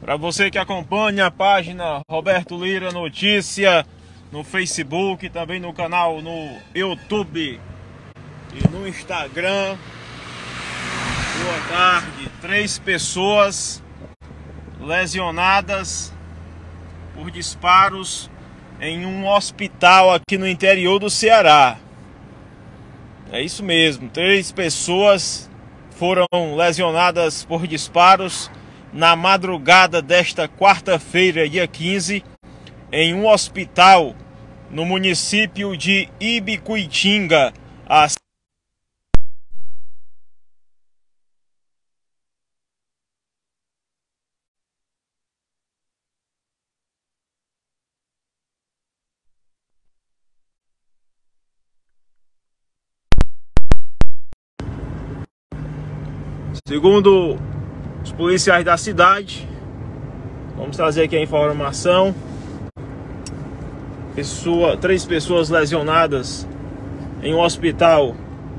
Para você que acompanha a página Roberto Lira Notícia no Facebook, também no canal no YouTube e no Instagram. Boa tarde. 3 pessoas lesionadas por disparos em um hospital aqui no interior do Ceará. É isso mesmo, 3 pessoas foram lesionadas por disparos na madrugada desta quarta-feira, dia 15, em um hospital no município de Ibicuitinga. Segundo os policiais da cidade, vamos trazer aqui a informação: 3 pessoas lesionadas em um hospital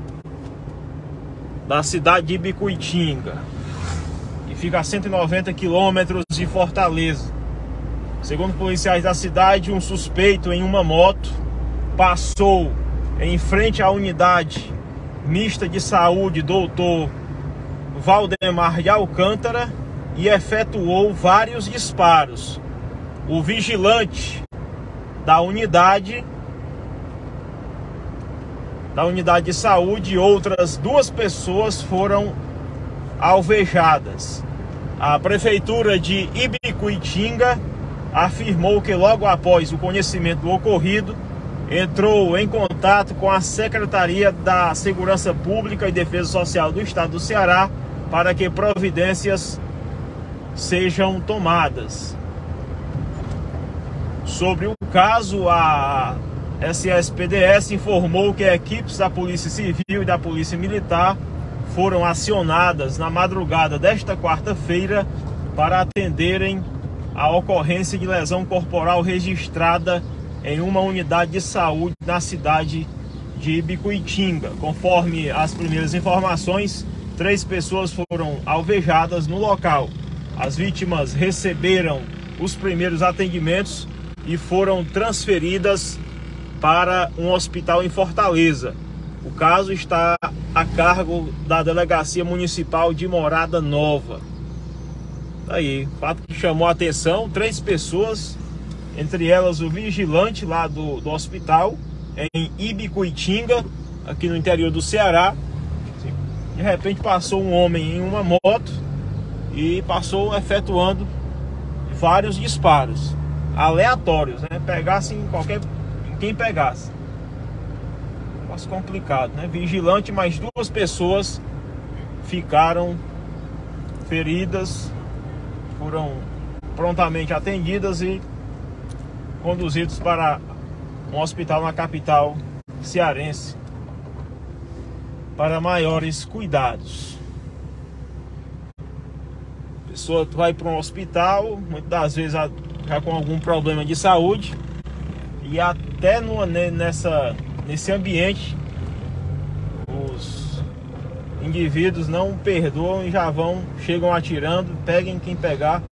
da cidade de Ibicuitinga, que fica a 190 quilômetros de Fortaleza. Segundo policiais da cidade, um suspeito em uma moto passou em frente à unidade mista de saúde Doutor Valdemar de Alcântara e efetuou vários disparos. O vigilante da unidade de saúde e outras 2 pessoas foram alvejadas. A prefeitura de Ibicuitinga afirmou que logo após o conhecimento do ocorrido, entrou em contato com a Secretaria da Segurança Pública e Defesa Social do Estado do Ceará para que providências sejam tomadas. Sobre o caso, a SSPDS informou que equipes da Polícia Civil e da Polícia Militar foram acionadas na madrugada desta quarta-feira para atenderem a ocorrência de lesão corporal registrada em uma unidade de saúde na cidade de Ibicuitinga. Conforme as primeiras informações, 3 pessoas foram alvejadas no local. As vítimas receberam os primeiros atendimentos e foram transferidas para um hospital em Fortaleza. O caso está a cargo da Delegacia Municipal de Morada Nova. Aí, fato que chamou a atenção: 3 pessoas, entre elas o vigilante lá do hospital em Ibicuitinga, aqui no interior do Ceará. De repente passou um homem em uma moto e passou efetuando vários disparos aleatórios, né? Pegasse em quem pegasse. Negócio complicado, né? Vigilante, mais 2 pessoas ficaram feridas, foram prontamente atendidas e conduzidos para um hospital na capital cearense para maiores cuidados. A pessoa vai para um hospital, muitas das vezes já com algum problema de saúde, e até nesse ambiente os indivíduos não perdoam e já chegam atirando, peguem quem pegar.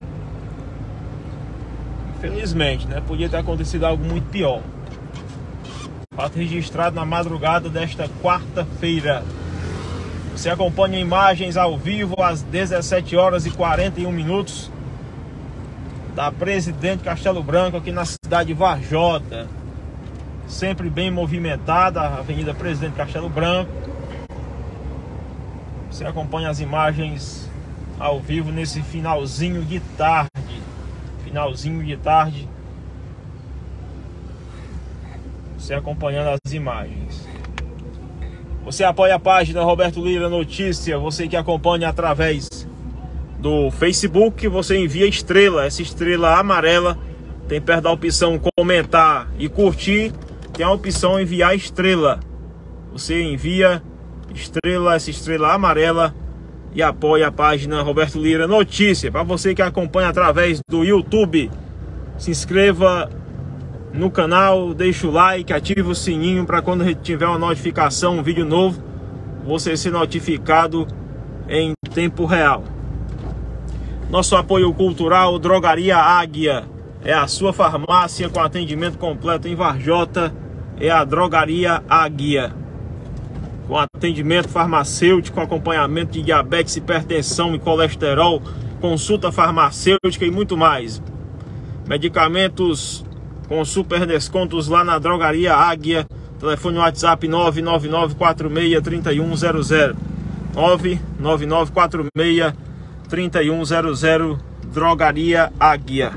Infelizmente, né? Podia ter acontecido algo muito pior. Fato registrado na madrugada desta quarta-feira. Você acompanha imagens ao vivo às 17h41 da Presidente Castelo Branco, aqui na cidade de Varjota. Sempre bem movimentada a Avenida Presidente Castelo Branco. Você acompanha as imagens ao vivo nesse finalzinho de tarde. Você acompanhando as imagens. Você apoia a página Roberto Lira Notícia. Você que acompanha através do Facebook, você envia estrela. Essa estrela amarela tem perto da opção comentar e curtir, tem a opção enviar estrela. Você envia estrela, essa estrela amarela, e apoia a página Roberto Lira Notícia. Para você que acompanha através do YouTube, se inscreva no canal, deixa o like, ativa o sininho para quando tiver uma notificação, um vídeo novo, você ser notificado em tempo real. Nosso apoio cultural, Drogaria Águia, é a sua farmácia com atendimento completo em Varjota, é a Drogaria Águia. Com atendimento farmacêutico, acompanhamento de diabetes, hipertensão e colesterol, consulta farmacêutica e muito mais. Medicamentos com super descontos lá na Drogaria Águia. Telefone WhatsApp 999463100. 999463100. Drogaria Águia.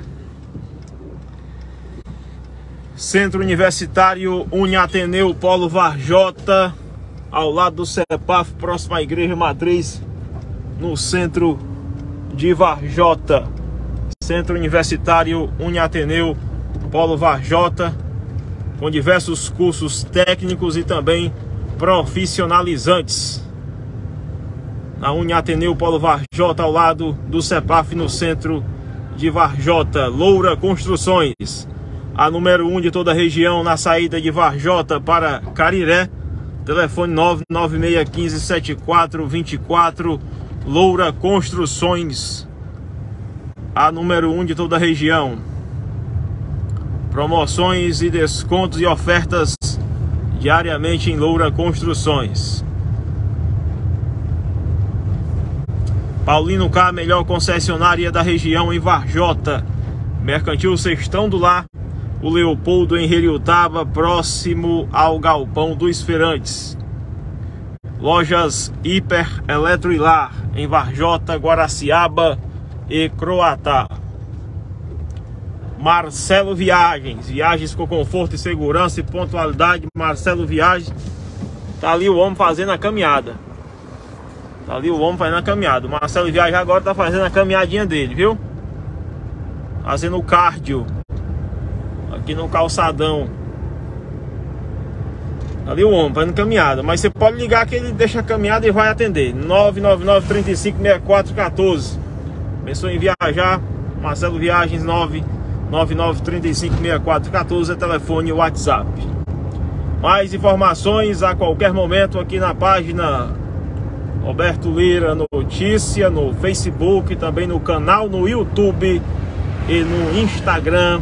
Centro Universitário Uniateneu Polo Varjota, ao lado do CEPAF, próximo à Igreja Matriz, no centro de Varjota. Centro Universitário Uniateneu Polo Varjota, com diversos cursos técnicos e também profissionalizantes. Na Uniateneu Polo Varjota, ao lado do CEPAF, no centro de Varjota. Loura Construções, a número 1 de toda a região, na saída de Varjota para Cariré. Telefone 996157424. Loura Construções, a número 1 de toda a região. Promoções e descontos e ofertas diariamente em Loura Construções. Paulino K, melhor concessionária da região em Varjota. Mercantil Sextão do Lar, o Leopoldo em Heriotaba, próximo ao Galpão dos Feirantes. Lojas Hiper Eletro e Lar em Varjota, Guaraciaba e Croatá. Marcelo Viagens, viagens com conforto e segurança e pontualidade. Marcelo Viagens, tá ali o homem fazendo a caminhada. Tá ali o homem fazendo a caminhada. O Marcelo Viagens agora tá fazendo a caminhadinha dele, viu? Fazendo o cardio aqui no calçadão. Tá ali o homem fazendo caminhada. Mas você pode ligar que ele deixa a caminhada e vai atender. 999-356414. Pensou em viajar? Marcelo Viagens, 999-356414 é telefone e WhatsApp. Mais informações a qualquer momento aqui na página Roberto Lira Notícia, no Facebook, também no canal no YouTube e no Instagram.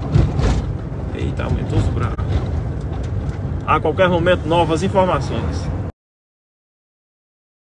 Eita, aumentou os braços. A qualquer momento, novas informações.